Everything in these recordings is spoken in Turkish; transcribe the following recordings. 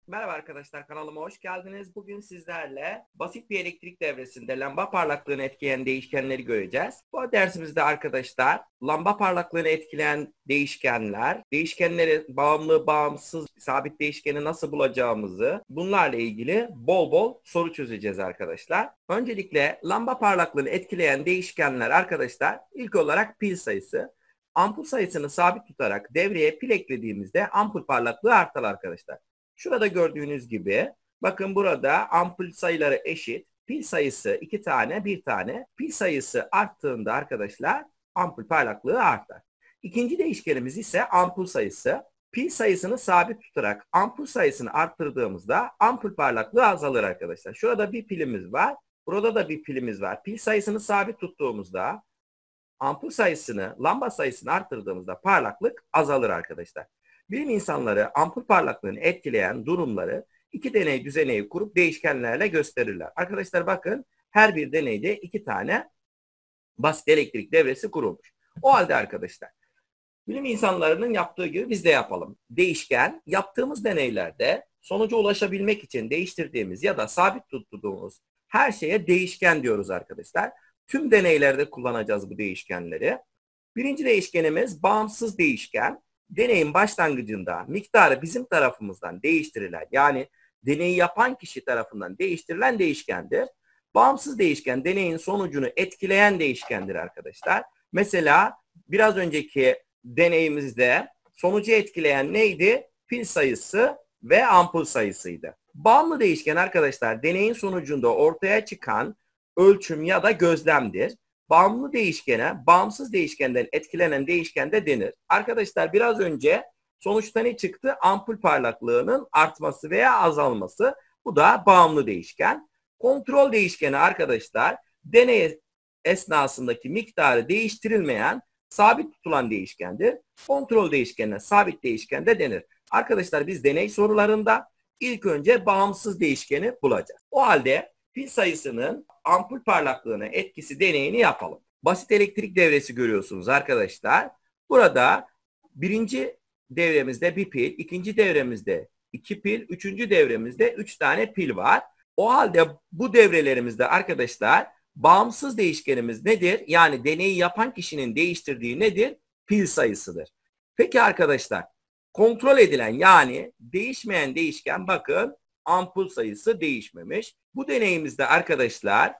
Merhaba arkadaşlar, kanalıma hoş geldiniz. Bugün sizlerle basit bir elektrik devresinde lamba parlaklığını etkileyen değişkenleri göreceğiz. Bu dersimizde arkadaşlar lamba parlaklığını etkileyen değişkenler, değişkenleri bağımlı, bağımsız, sabit değişkeni nasıl bulacağımızı, bunlarla ilgili bol bol soru çözeceğiz arkadaşlar. Öncelikle lamba parlaklığını etkileyen değişkenler arkadaşlar, ilk olarak pil sayısı. Ampul sayısını sabit tutarak devreye pil eklediğimizde ampul parlaklığı artar arkadaşlar. Şurada gördüğünüz gibi bakın burada ampul sayıları eşit. Pil sayısı 2 tane, 1 tane. Pil sayısı arttığında arkadaşlar ampul parlaklığı artar. İkinci değişkenimiz ise ampul sayısı. Pil sayısını sabit tutarak ampul sayısını arttırdığımızda ampul parlaklığı azalır arkadaşlar. Şurada bir pilimiz var. Burada da bir pilimiz var. Pil sayısını sabit tuttuğumuzda ampul sayısını, lamba sayısını arttırdığımızda parlaklık azalır arkadaşlar. Bilim insanları ampul parlaklığını etkileyen durumları iki deney düzeneyi kurup değişkenlerle gösterirler. Arkadaşlar bakın her bir deneyde iki tane basit elektrik devresi kurulmuş. O halde arkadaşlar bilim insanlarının yaptığı gibi biz de yapalım. Değişken yaptığımız deneylerde sonuca ulaşabilmek için değiştirdiğimiz ya da sabit tuttuğumuz her şeye değişken diyoruz arkadaşlar. Tüm deneylerde kullanacağız bu değişkenleri. Birinci değişkenimiz bağımsız değişken. Deneyin başlangıcında miktarı bizim tarafımızdan değiştirilen, yani deneyi yapan kişi tarafından değiştirilen değişkendir. Bağımsız değişken deneyin sonucunu etkileyen değişkendir arkadaşlar. Mesela biraz önceki deneyimizde sonucu etkileyen neydi? Pil sayısı ve ampul sayısıydı. Bağımlı değişken arkadaşlar deneyin sonucunda ortaya çıkan ölçüm ya da gözlemdir. Bağımlı değişkene bağımsız değişkenden etkilenen değişken de denir. Arkadaşlar biraz önce sonuçta ne çıktı? Ampul parlaklığının artması veya azalması. Bu da bağımlı değişken. Kontrol değişkeni arkadaşlar deney esnasındaki miktarı değiştirilmeyen sabit tutulan değişkendir. Kontrol değişkenine sabit değişken de denir. Arkadaşlar biz deney sorularında ilk önce bağımsız değişkeni bulacağız. O halde pil sayısının ampul parlaklığına etkisi deneyini yapalım. Basit elektrik devresi görüyorsunuz arkadaşlar. Burada birinci devremizde bir pil, ikinci devremizde iki pil, üçüncü devremizde üç tane pil var. O halde bu devrelerimizde arkadaşlar bağımsız değişkenimiz nedir? Yani deneyi yapan kişinin değiştirdiği nedir? Pil sayısıdır. Peki arkadaşlar kontrol edilen yani değişmeyen değişken bakın ampul sayısı değişmemiş. Bu deneyimizde arkadaşlar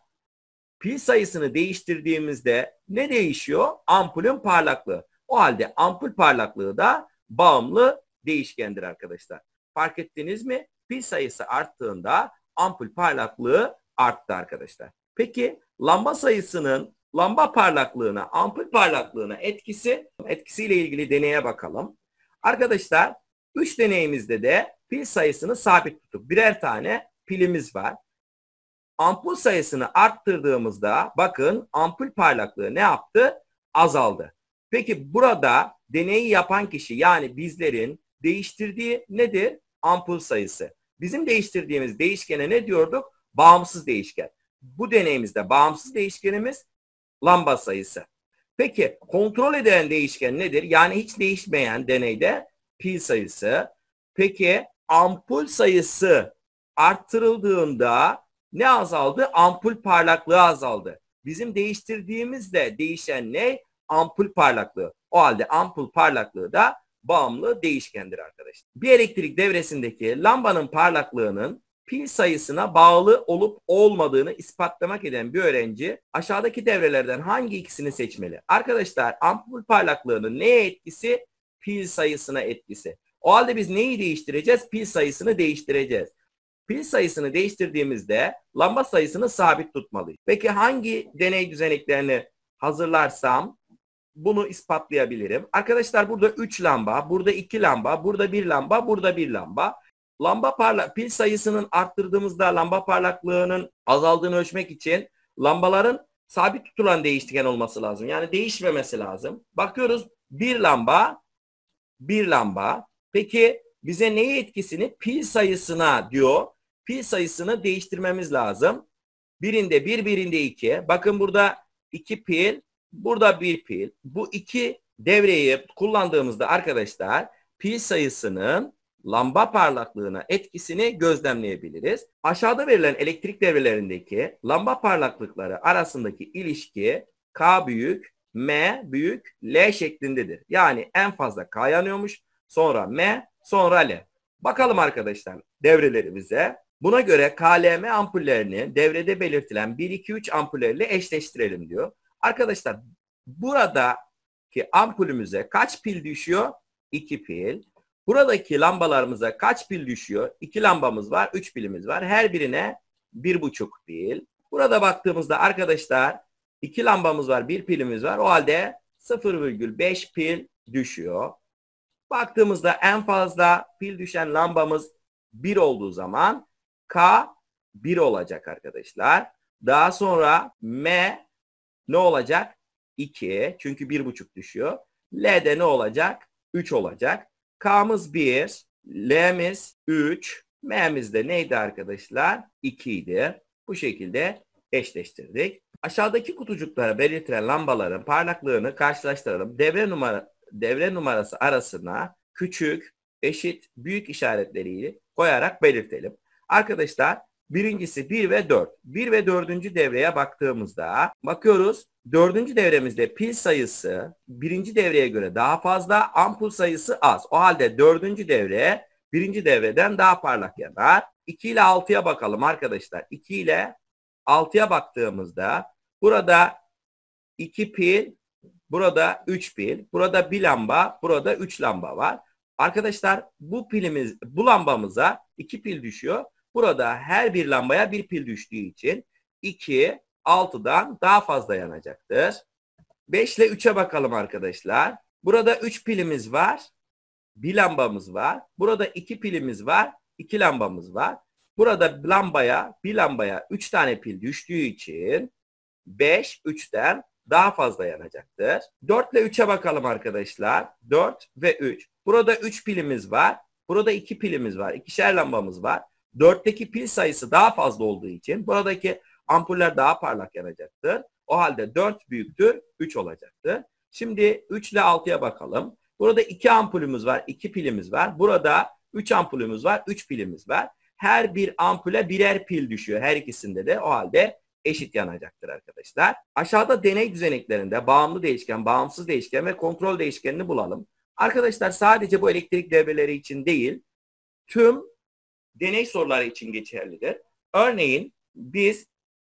pil sayısını değiştirdiğimizde ne değişiyor? Ampulün parlaklığı. O halde ampul parlaklığı da bağımlı değişkendir arkadaşlar. Fark ettiniz mi? Pil sayısı arttığında ampul parlaklığı arttı arkadaşlar. Peki lamba sayısının lamba parlaklığına, ampul parlaklığına etkisiyle ilgili deneye bakalım. Arkadaşlar 3 deneyimizde de pil sayısını sabit tutup birer tane pilimiz var. Ampul sayısını arttırdığımızda bakın ampul parlaklığı ne yaptı? Azaldı. Peki burada deneyi yapan kişi yani bizlerin değiştirdiği nedir? Ampul sayısı. Bizim değiştirdiğimiz değişkene ne diyorduk? Bağımsız değişken. Bu deneyimizde bağımsız değişkenimiz lamba sayısı. Peki kontrol edilen değişken nedir? Yani hiç değişmeyen deneyde pil sayısı. Peki ampul sayısı arttırıldığında ne azaldı? Ampul parlaklığı azaldı. Bizim değiştirdiğimizde değişen ne? Ampul parlaklığı. O halde ampul parlaklığı da bağımlı değişkendir arkadaşlar. Bir elektrik devresindeki lambanın parlaklığının pil sayısına bağlı olup olmadığını ispatlamak eden bir öğrenci aşağıdaki devrelerden hangi ikisini seçmeli? Arkadaşlar ampul parlaklığının neye etkisi? Pil sayısına etkisi. O halde biz neyi değiştireceğiz? Pil sayısını değiştireceğiz. Pil sayısını değiştirdiğimizde lamba sayısını sabit tutmalıyız. Peki hangi deney düzeneklerini hazırlarsam bunu ispatlayabilirim? Arkadaşlar burada 3 lamba, burada 2 lamba, burada 1 lamba, burada 1 lamba. Pil sayısının arttırdığımızda lamba parlaklığının azaldığını ölçmek için lambaların sabit tutulan değişken olması lazım. Yani değişmemesi lazım. Bakıyoruz 1 lamba, 1 lamba. Peki bize neye etkisini? Pil sayısına diyor. Pil sayısını değiştirmemiz lazım. Birinde 1, birinde 2. Bakın burada 2 pil, burada 1 pil. Bu iki devreyi kullandığımızda arkadaşlar pil sayısının lamba parlaklığına etkisini gözlemleyebiliriz. Aşağıda verilen elektrik devrelerindeki lamba parlaklıkları arasındaki ilişki K büyük, M büyük, L şeklindedir. Yani en fazla K yanıyormuş, sonra M, sonra L. Bakalım arkadaşlar devrelerimize. Buna göre KLM ampullerini devrede belirtilen 1, 2, 3 ampullerle eşleştirelim diyor. Arkadaşlar buradaki ampulümüze kaç pil düşüyor? 2 pil. Buradaki lambalarımıza kaç pil düşüyor? 2 lambamız var, 3 pilimiz var. Her birine 1,5 pil. Burada baktığımızda arkadaşlar 2 lambamız var, 1 pilimiz var. O halde 0,5 pil düşüyor. Baktığımızda en fazla pil düşen lambamız 1 olduğu zaman K 1 olacak arkadaşlar. Daha sonra M ne olacak? 2. Çünkü 1,5 düşüyor. L'de ne olacak? 3 olacak. K'mız 1, L'miz 3, M'miz de neydi arkadaşlar? 2 idi. Bu şekilde eşleştirdik. Aşağıdaki kutucuklara belirtilen lambaların parlaklığını karşılaştıralım. Devre numarası arasına küçük, eşit, büyük işaretleriyle koyarak belirtelim. Arkadaşlar birincisi 1 ve 4. 1 ve 4. devreye baktığımızda bakıyoruz. 4. devremizde pil sayısı 1. devreye göre daha fazla, ampul sayısı az. O halde 4. devre 1. devreden daha parlak yanar. 2 ile 6'ya bakalım arkadaşlar. 2 ile 6'ya baktığımızda burada 2 pil, burada 3 pil, burada 1 lamba, burada 3 lamba var. Arkadaşlar bu lambamıza 2 pil düşüyor. Burada her bir lambaya 1 pil düştüğü için 2 6'dan daha fazla yanacaktır. 5 ile 3'e bakalım arkadaşlar. Burada 3 pilimiz var. 1 lambamız var. Burada 2 pilimiz var. 2 lambamız var. Burada bir lambaya 3 tane pil düştüğü için 5 3'ten daha fazla yanacaktır. 4 ile 3'e bakalım arkadaşlar. 4 ve 3. Burada 3 pilimiz var. Burada 2 pilimiz var. 2'şer lambamız var. 4'teki pil sayısı daha fazla olduğu için buradaki ampuller daha parlak yanacaktır. O halde 4 büyüktür, 3 olacaktır. Şimdi 3 ile 6'ya bakalım. Burada 2 ampulümüz var, 2 pilimiz var. Burada 3 ampulümüz var, 3 pilimiz var. Her bir ampule birer pil düşüyor. Her ikisinde de o halde eşit yanacaktır arkadaşlar. Aşağıda deney düzeneklerinde bağımlı değişken, bağımsız değişken ve kontrol değişkenini bulalım. Arkadaşlar sadece bu elektrik devreleri için değil, tüm deney soruları için geçerlidir. Örneğin biz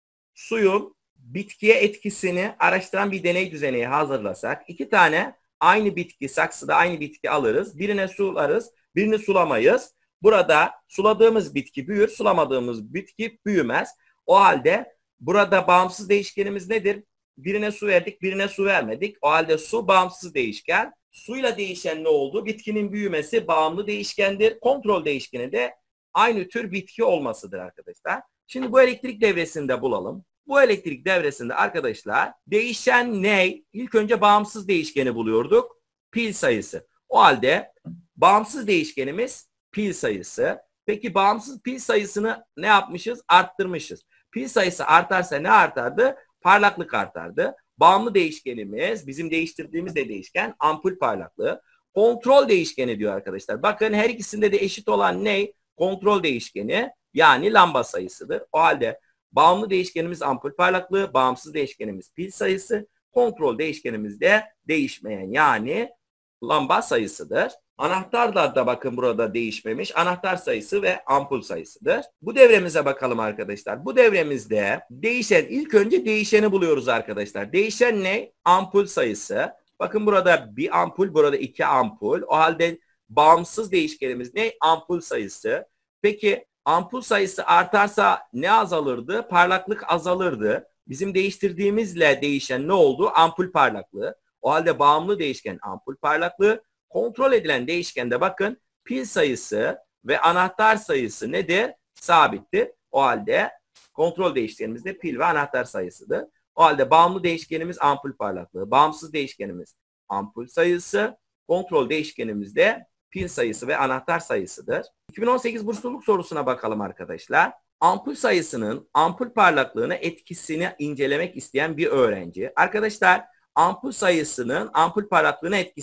suyun bitkiye etkisini araştıran bir deney düzeneği hazırlasak, 2 tane aynı bitki, saksıda aynı bitki alırız. Birine sularız, birini sulamayız. Burada suladığımız bitki büyür, sulamadığımız bitki büyümez. O halde burada bağımsız değişkenimiz nedir? Birine su verdik, birine su vermedik. O halde su bağımsız değişken. Suyla değişen ne oldu? Bitkinin büyümesi bağımlı değişkendir. Kontrol değişkeni de aynı tür bitki olmasıdır arkadaşlar. Şimdi bu elektrik devresini de bulalım. Bu elektrik devresinde arkadaşlar değişen ne? İlk önce bağımsız değişkeni buluyorduk. Pil sayısı. O halde bağımsız değişkenimiz pil sayısı. Peki bağımsız pil sayısını ne yapmışız? Arttırmışız. Pil sayısı artarsa ne artardı? Parlaklık artardı. Bağımlı değişkenimiz, bizim değiştirdiğimiz de değişken, ampul parlaklığı. Kontrol değişkeni diyor arkadaşlar. Bakın her ikisinde de eşit olan ne? Kontrol değişkeni, yani lamba sayısıdır. O halde bağımlı değişkenimiz ampul parlaklığı, bağımsız değişkenimiz pil sayısı, kontrol değişkenimiz de değişmeyen yani lamba sayısıdır. Anahtarlar da bakın burada değişmemiş. Anahtar sayısı ve ampul sayısıdır. Bu devremize bakalım arkadaşlar. Bu devremizde değişen, ilk önce değişeni buluyoruz arkadaşlar. Değişen ne? Ampul sayısı. Bakın burada bir ampul, burada 2 ampul. O halde bağımsız değişkenimiz ne? Ampul sayısı. Peki ampul sayısı artarsa ne azalırdı? Parlaklık azalırdı. Bizim değiştirdiğimizle değişen ne oldu? Ampul parlaklığı. O halde bağımlı değişken ampul parlaklığı. Kontrol edilen değişkende bakın pil sayısı ve anahtar sayısı nedir? Sabittir. O halde kontrol değişkenimiz de pil ve anahtar sayısıdır. O halde bağımlı değişkenimiz ampul parlaklığı, bağımsız değişkenimiz ampul sayısı, kontrol değişkenimiz de pil sayısı ve anahtar sayısıdır. 2018 bursluluk sorusuna bakalım arkadaşlar. Ampul sayısının ampul parlaklığına etkisini incelemek isteyen bir öğrenci. Arkadaşlar ampul sayısının ampul parlaklığına etkisi.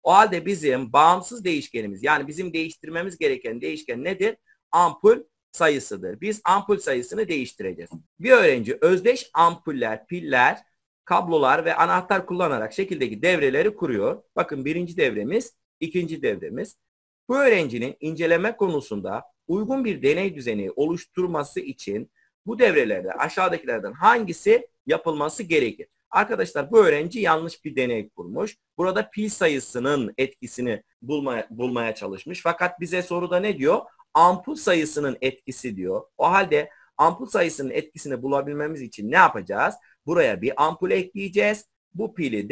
O halde bizim bağımsız değişkenimiz, yani bizim değiştirmemiz gereken değişken nedir? Ampul sayısıdır. Biz ampul sayısını değiştireceğiz. Bir öğrenci özdeş ampuller, piller, kablolar ve anahtar kullanarak şekildeki devreleri kuruyor. Bakın birinci devremiz, ikinci devremiz. Bu öğrencinin inceleme konusunda uygun bir deney düzeni oluşturması için bu devrelerde aşağıdakilerden hangisi yapılması gerekir? Arkadaşlar bu öğrenci yanlış bir deney kurmuş. Burada pil sayısının etkisini bulmaya çalışmış. Fakat bize soruda ne diyor? Ampul sayısının etkisi diyor. O halde ampul sayısının etkisini bulabilmemiz için ne yapacağız? Buraya bir ampul ekleyeceğiz. Bu pili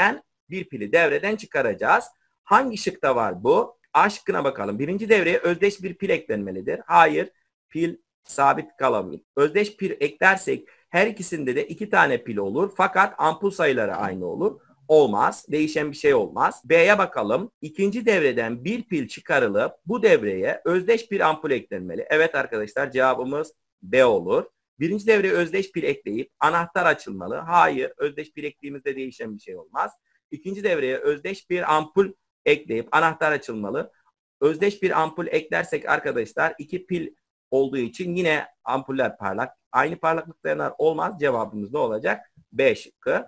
devreden çıkaracağız. Hangi şıkta var bu? A şıkkına bakalım. Birinci devreye özdeş bir pil eklenmelidir. Hayır. Pil sabit kalabilir. Özdeş pil eklersek her ikisinde de 2 tane pil olur. Fakat ampul sayıları aynı olur. Olmaz. Değişen bir şey olmaz. B'ye bakalım. İkinci devreden bir pil çıkarılıp bu devreye özdeş bir ampul eklenmeli. Evet arkadaşlar, cevabımız B olur. Birinci devreye özdeş pil ekleyip anahtar açılmalı. Hayır. Özdeş pil eklediğimizde değişen bir şey olmaz. İkinci devreye özdeş bir ampul ekleyip anahtar açılmalı. Özdeş bir ampul eklersek arkadaşlar 2 pil olduğu için yine ampuller parlak. Aynı parlaklıklarına olmaz. Cevabımız ne olacak? B şıkkı.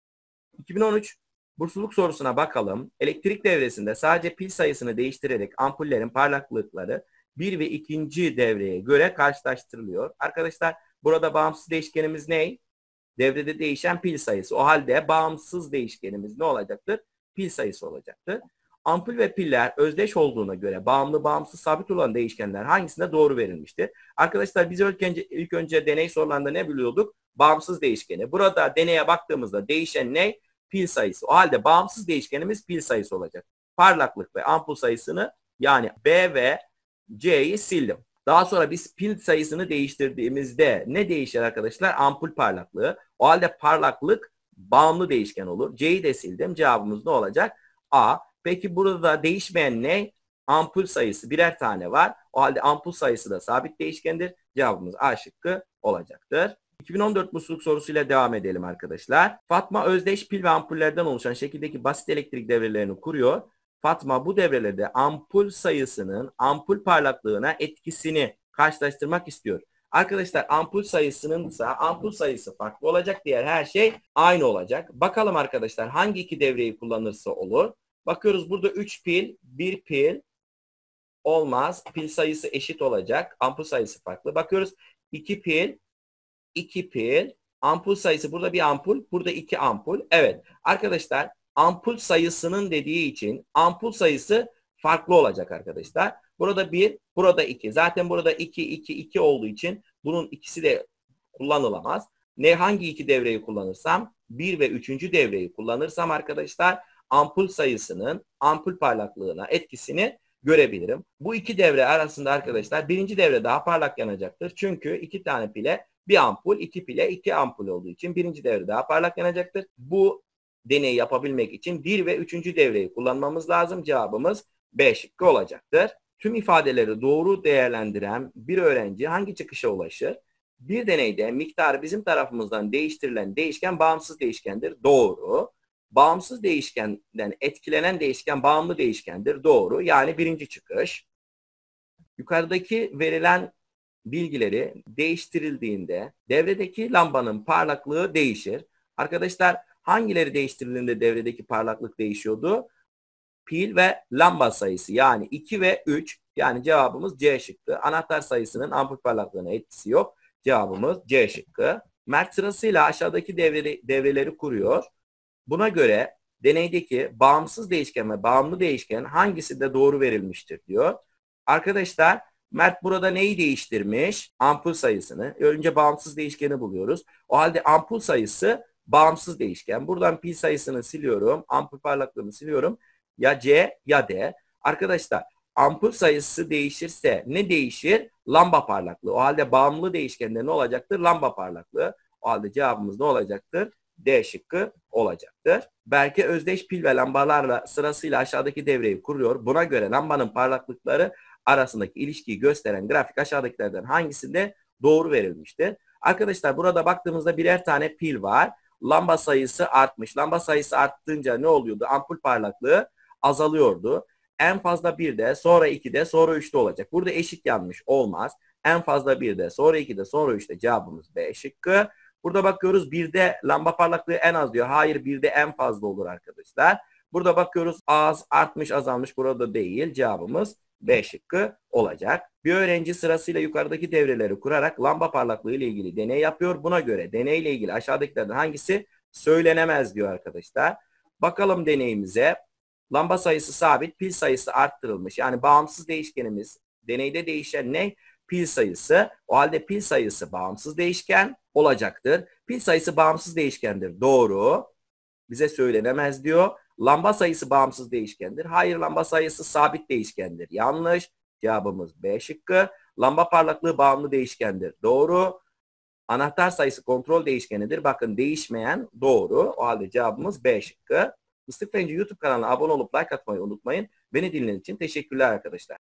2013 bursluluk sorusuna bakalım. Elektrik devresinde sadece pil sayısını değiştirerek ampullerin parlaklıkları 1 ve 2. devreye göre karşılaştırılıyor. Arkadaşlar burada bağımsız değişkenimiz ne? Devrede değişen pil sayısı. O halde bağımsız değişkenimiz ne olacaktır? Pil sayısı olacaktır. Ampul ve piller özdeş olduğuna göre bağımlı, bağımsız, sabit olan değişkenler hangisinde doğru verilmiştir? Arkadaşlar biz ilk önce deney sorularında ne biliyorduk? Bağımsız değişkeni. Burada deneye baktığımızda değişen ne? Pil sayısı. O halde bağımsız değişkenimiz pil sayısı olacak. Parlaklık ve ampul sayısını, yani B ve C'yi sildim. Daha sonra biz pil sayısını değiştirdiğimizde ne değişir arkadaşlar? Ampul parlaklığı. O halde parlaklık bağımlı değişken olur. C'yi de sildim. Cevabımız ne olacak? A. Peki burada değişmeyen ne? Ampul sayısı birer tane var. O halde ampul sayısı da sabit değişkendir. Cevabımız A şıkkı olacaktır. 2014 musluk sorusuyla devam edelim arkadaşlar. Fatma özdeş pil ve ampullerden oluşan şekildeki basit elektrik devrelerini kuruyor. Fatma bu devrelerde ampul sayısının ampul parlaklığına etkisini karşılaştırmak istiyor. Arkadaşlar ampul sayısının ise ampul sayısı farklı olacak. Diğer her şey aynı olacak. Bakalım arkadaşlar hangi iki devreyi kullanırsa olur. Bakıyoruz burada 3 pil, 1 pil olmaz. Pil sayısı eşit olacak. Ampul sayısı farklı. Bakıyoruz 2 pil, 2 pil. Ampul sayısı burada bir ampul, burada 2 ampul. Evet arkadaşlar ampul sayısının dediği için ampul sayısı farklı olacak arkadaşlar. Burada 1, burada 2. Zaten burada 2, 2, 2 olduğu için bunun ikisi de kullanılamaz. Hangi iki devreyi kullanırsam? 1 ve 3. devreyi kullanırsam arkadaşlar ampul sayısının ampul parlaklığına etkisini görebilirim. Bu iki devre arasında arkadaşlar birinci devre daha parlak yanacaktır. Çünkü 2 tane pile bir ampul, 2 pile 2 ampul olduğu için birinci devre daha parlak yanacaktır. Bu deneyi yapabilmek için 1 ve 3. devreyi kullanmamız lazım. Cevabımız B şıkkı olacaktır. Tüm ifadeleri doğru değerlendiren bir öğrenci hangi çıkışa ulaşır? Bir deneyde miktarı bizim tarafımızdan değiştirilen değişken bağımsız değişkendir. Doğru. Bağımsız değişkenden etkilenen değişken bağımlı değişkendir. Doğru. Yani birinci çıkış. Yukarıdaki verilen bilgileri değiştirildiğinde devredeki lambanın parlaklığı değişir. Arkadaşlar hangileri değiştirildiğinde devredeki parlaklık değişiyordu? Pil ve lamba sayısı, yani 2 ve 3. Yani cevabımız C şıkkı. Anahtar sayısının ampul parlaklığına etkisi yok. Cevabımız C şıkkı. Mert sırasıyla aşağıdaki devreleri kuruyor. Buna göre deneydeki bağımsız değişken ve bağımlı değişken hangisinde doğru verilmiştir diyor. Arkadaşlar Mert burada neyi değiştirmiş? Ampul sayısını. Önce bağımsız değişkeni buluyoruz. O halde ampul sayısı bağımsız değişken. Buradan pil sayısını siliyorum. Ampul parlaklığını siliyorum. Ya C ya D. Arkadaşlar ampul sayısı değişirse ne değişir? Lamba parlaklığı. O halde bağımlı değişkende ne olacaktır? Lamba parlaklığı. O halde cevabımız ne olacaktır? D şıkkı olacaktır. Berke özdeş pil ve lambalarla sırasıyla aşağıdaki devreyi kuruyor. Buna göre lambanın parlaklıkları arasındaki ilişkiyi gösteren grafik aşağıdakilerden hangisinde doğru verilmiştir? Arkadaşlar burada baktığımızda birer tane pil var. Lamba sayısı artmış. Lamba sayısı arttığınca ne oluyordu? Ampul parlaklığı azalıyordu. En fazla 1'de, sonra 2'de, sonra 3'te olacak. Burada eşit yanlış olmaz. En fazla 1'de, sonra 2'de, sonra 3'te cevabımız B şıkkı. Burada bakıyoruz 1'de lamba parlaklığı en az diyor. Hayır 1'de en fazla olur arkadaşlar. Burada bakıyoruz az, artmış, azalmış. Burada değil. Cevabımız B şıkkı olacak. Bir öğrenci sırasıyla yukarıdaki devreleri kurarak lamba parlaklığı ile ilgili deney yapıyor. Buna göre deney ile ilgili aşağıdakilerden hangisi söylenemez diyor arkadaşlar. Bakalım deneyimize. Lamba sayısı sabit, pil sayısı arttırılmış. Yani bağımsız değişkenimiz deneyde değişen ne? Pil sayısı. O halde pil sayısı bağımsız değişken olacaktır. Pil sayısı bağımsız değişkendir. Doğru. Bize söylenemez diyor. Lamba sayısı bağımsız değişkendir. Hayır, lamba sayısı sabit değişkendir. Yanlış. Cevabımız B şıkkı. Lamba parlaklığı bağımlı değişkendir. Doğru. Anahtar sayısı kontrol değişkenidir. Bakın değişmeyen doğru. O halde cevabımız B şıkkı. Mıstık Frenci YouTube kanalına abone olup like atmayı unutmayın. Beni dinlediğiniz için teşekkürler arkadaşlar.